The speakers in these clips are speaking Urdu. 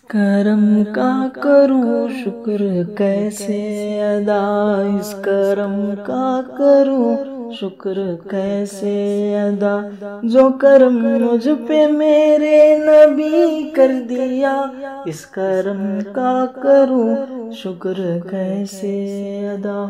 کرم کا کروں شکر کیسے ادا، اس کرم کا کروں شکر کیسے ادا، جو کرم مجھ پہ میرے نبی کر دیا، اس کرم کا کروں شکر کیسے ادا،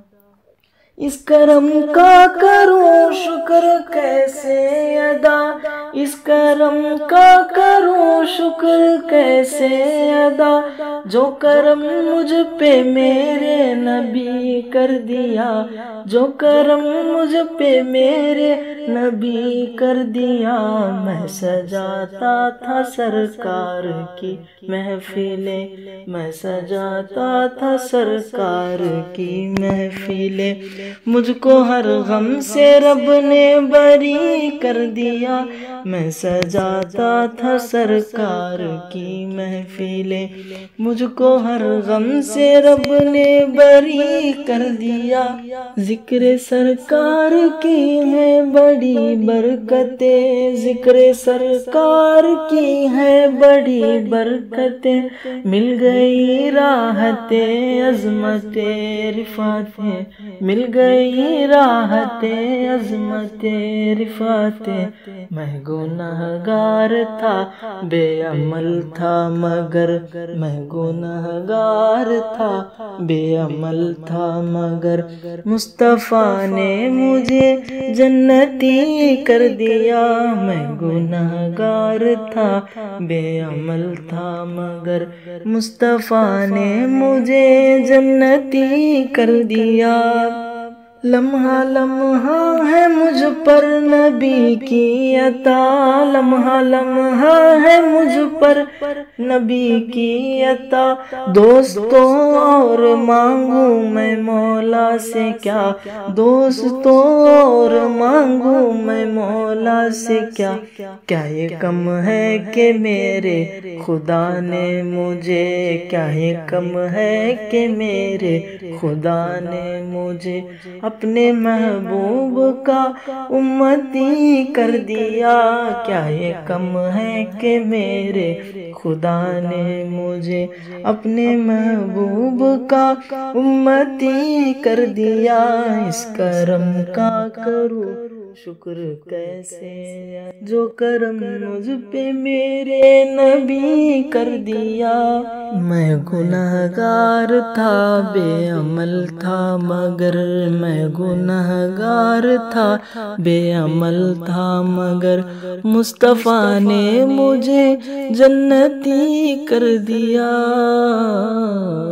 اس کرم کا کروں شکر کیسے ادا، اس کرم کا کروں شکر کیسے ادا، جو کرم مجھ پہ میرے نبی کر دیا، جو کرم مجھ پہ میرے نبی کر دیا، میں سجاتا تھا سرکار کی محفلیں، میں سجاتا تھا سرکار کی محفلیں، مجھ کو ہر غم سے رب نے بری کر دیا، میں سجاتا تھا سرکار کی محفلیں، مجھ کو ہر غم سے رب نے بری کر دیا، ذکر سرکار کی ہے بڑی برکتیں، ذکر سرکار کی ہے بڑی برکتیں، مل گئی راحت عظمت رفعت، مل گئی راحت عظمت رفعت، میں گنہگار تھا بے عمل تھا مگر، میں گنہگار تھا بے عمل تھا مگر، مصطفیٰ نے مجھے جنتی کر دیا، میں گنہگار تھا بے عمل تھا مگر، مصطفیٰ نے مجھے جنتی کر دیا، لمحہ لمحہ ہے مجھ پر نبی کی عطا، لمحہ لمحہ ہے مجھ پر نبی کی عطا، دوستوں اور مانگوں میں مولا سے کیا، دوستوں اور مانگوں میں مولا سے کیا، کیا یہ کم ہے کہ میرے خدا نے مجھے، کیا یہ کم ہے کہ میرے خدا نے مجھے اپنے محبوب کا امتی کر دیا، کیا یہ کم ہے کہ میرے خدا نے مجھے اپنے محبوب کا امتی کر دیا، اس کرم کا کروں شکر کیسے، جو کرم مجھ پہ میرے نبی کر دیا، میں گنہگار تھا بے عمل تھا مگر، میں گنہگار تھا بے عمل تھا مگر، مصطفیٰ نے مجھے جنتی کر دیا۔